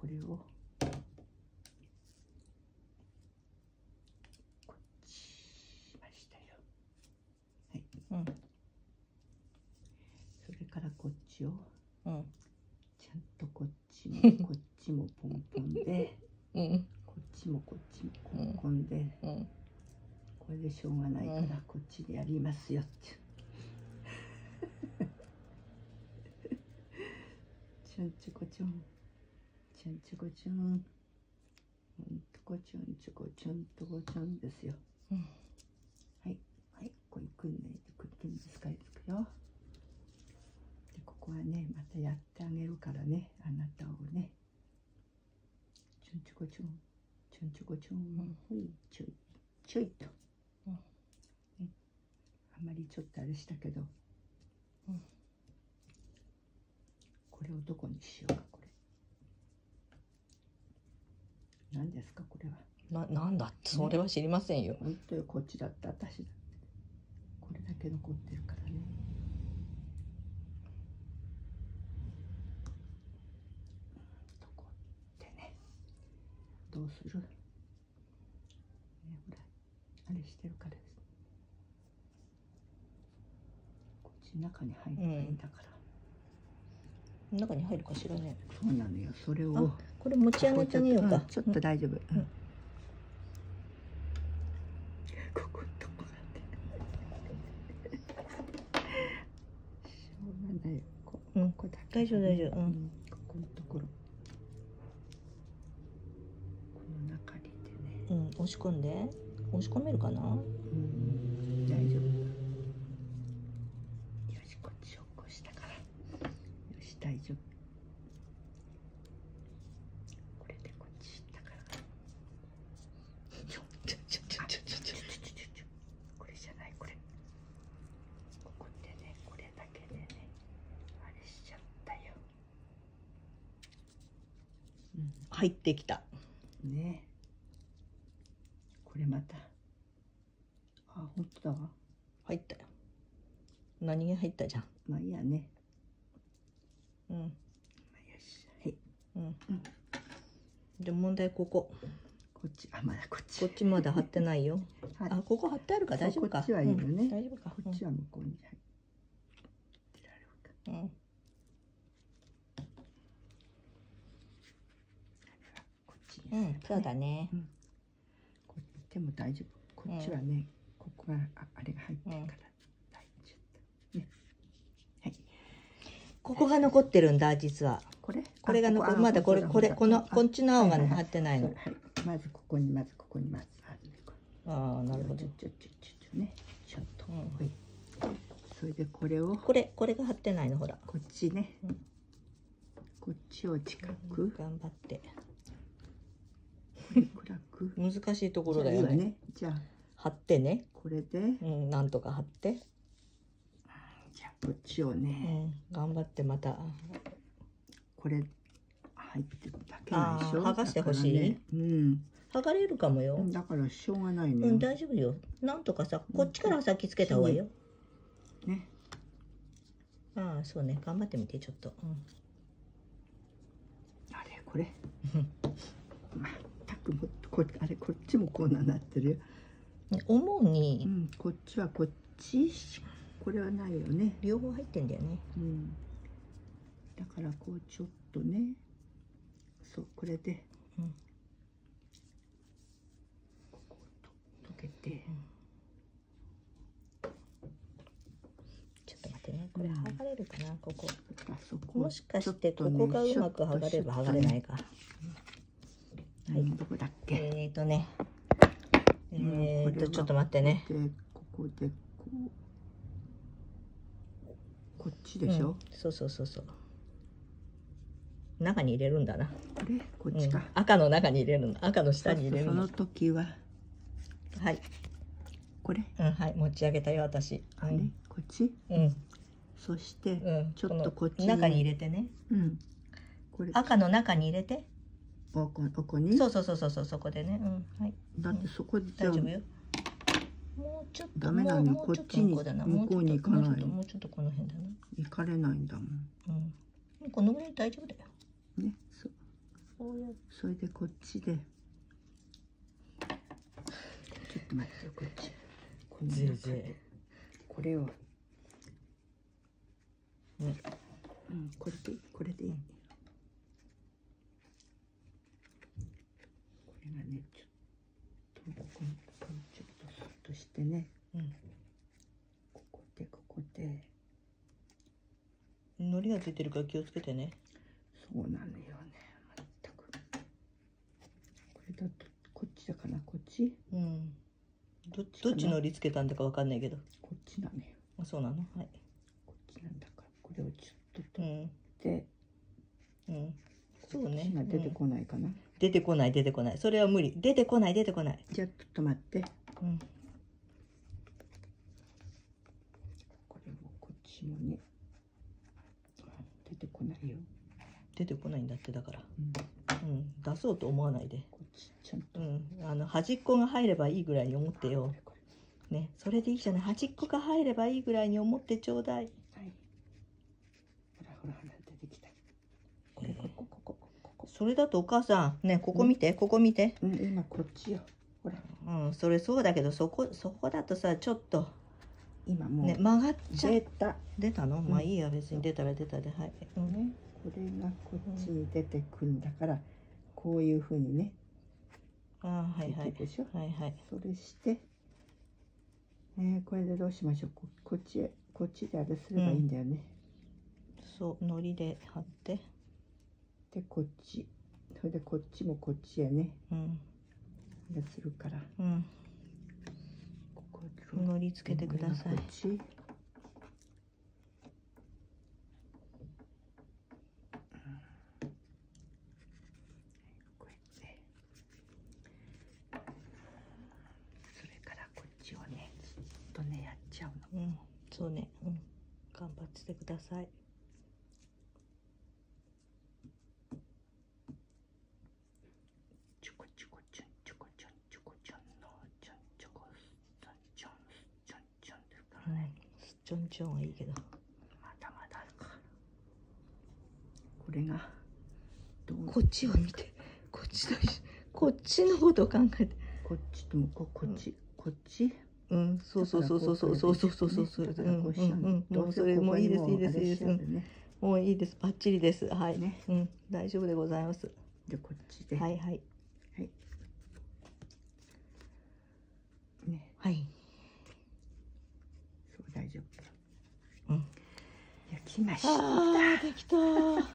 れをこっちしましたよ。はい。 うん。 それからこっちをうん。 ちゃんとこっちもこっちもポンポンで、 うん。 こっちもこっちもポンポンで、 うん。 これでしょうがないからこっちでやりますよって。ちょんちょこちょん、ちょんちょこちょん、ほんとこちょんちょこちょんとこちょんですよ。 うん。 はいはい、これ組んで組んで使いつくよ。でここはねまたやってあげるからね、あなたをね。ちょんちょこちょん、ちょんちょこちょん、ほいちょいちょいと。 うん。 ね、あんまりちょっとあれしたけど。 うん。 これをどこにしようか。これ何ですかこれは。 なんだってそれは知りませんよ。 本当よ、こっちだって私だって。これだけ残ってるからね。こってね。どうする？ね、ほらあれしてるからです。こっち中に入るないんだから。 中に入るかしらね。 そうなのよ。それをこれ持ち上げてあげようか。 ちょっと大丈夫。ここのとこだって。しょうがないよ。ここだけ。 大丈夫大丈夫。 ここのところ。この中にでね。 押し込んで。押し込めるかな。 大丈夫。よし、こっちをこうしたから。よし、大丈夫。これでこっちだから。これじゃない、これ。ここでね、これだけでね、あれしちゃったよ。 入ってきた。 ね。これまた。あ、本当だわ。 入ったよ。何が入ったじゃん。 まあいいやね。 うん。 よし、はい。 で問題ここ。 こっち、あ、まだこっち。 こっちまだ貼ってないよ。あ、ここ貼ってあるから大丈夫か。 こっちはいいよね。 大丈夫か。 こっちは向こうに入ってられるか。こっちに。 そうだね。 こっちでも大丈夫。こっちはね、ここがあれが入ってるから大丈夫。ね。はい。ここが残ってるんだ実は。これが残る。まだこっちの青が貼ってないの。 まずここにまずああ、なるほど。 ね、ちょっと。それでこれを。 これが貼ってないのほら。 こっちね。こっちを近く。 頑張って。 暗く。 難しいところだよね。 じゃあ貼ってね。 これで。 なんとか貼って。 じゃあこっちをね。 頑張ってまた。 これ入ってるだけなんでしょ。 剥がしてほしい。剥がれるかもよ。 だからしょうがないね。 大丈夫よ。なんとかさ、こっちから先つけた方がいいよ。 ね。 ああ、そうね。頑張ってみてちょっと。 あれこれ。まったくもっとこっちもこうなってるよ。 思うに。 こっちはこっち。これはないよね。 両方入ってんだよね。 だからこうちょっとね。そうこれで。ここを溶けて。 ちょっと待ってね。これ剥がれるかなここ。 ももしかしてここがうまく剥がれば剥がれないか。はい。 どこだっけ。 ちょっと待ってね。 ここでこっちでしょ。 そう。中に入れるんだな。 こっちか。 赤の中に入れるの。赤の下に入れるの。 その時は。 はい。 これ。 はい、持ち上げたよ私。 あれ、こっち。そして、ちょっとこっち中に入れてね。 これ。 赤の中に入れて。 ここに。 そうそこでね。はい。 だってそこで大丈夫よ。もうちょっと。 ダメなの、こっちに向こうに行かない。 もうちょっとこの辺だな。 行かれないんだもん。 このぐらい大丈夫だよ。 ね、そう。 そうや。 それでこっちでちょっと待ってよ、こっちこの中でこれをね、 これでいい、これでいい、これがねちょっとここにちょっとスッとしてね、ここで海苔がついてるから気をつけてね。 そうなのよね、まったく。これだとこっちだかな、こっち、 どっち海苔つけたんだかわかんないけど。 こっちなのよ。 あ、そうなの。はい。 こっちなんだから、これをちょっと取って、 そうね。 こっちが出てこないかな。 出てこない、出てこない。それは無理。出てこない、出てこない。 じゃあちょっと待って。これもこっちもね、出てこないよ。 出てこないんだって、だから。出そうと思わないで。 こっちちゃんと。 端っこが入ればいいぐらいに思ってよ。ね、それでいいじゃない。端っこが入ればいいぐらいに思ってちょうだい。 はい。ほらほらほら、出てきた。ここ。 それだとお母さん、ね、ここ見て、ここ見て。 今こっちよ。ほら。 それそうだけど、そこだとさ、ちょっと。 今もう。 ね、曲がっちゃう。出たの？まあいいや、別に出たら出たで、はい。 ね、これがこっちに出てくんだから、こういうふうにね。 はいはい。 でしょ。 はいはい。 それして。これでどうしましょう。こっちであれすればいいんだよね。 そう、海苔で貼って。 で、こっち。それでこっちもこっちへね。でするから。ここ海苔つけてください。 こっち。こうやって。それからこっちをね、ずっとね、やっちゃうの。 そうね。頑張ってください。 ちょこちょこちょんちょこちょんちょこちょんのちょんちょこすちょんちょんちょんですからね。 すちょんちょんはいいけど。 まだまだあるか。これがこっちを見て。こっちのことを考えて。 こっちとこっち。 そう。それもいいです。もういいです。バッチリです。はい。大丈夫でございます。 で、こっちで。 はいはい。 ね。 はい。 そう、大丈夫。焼きました。 できた。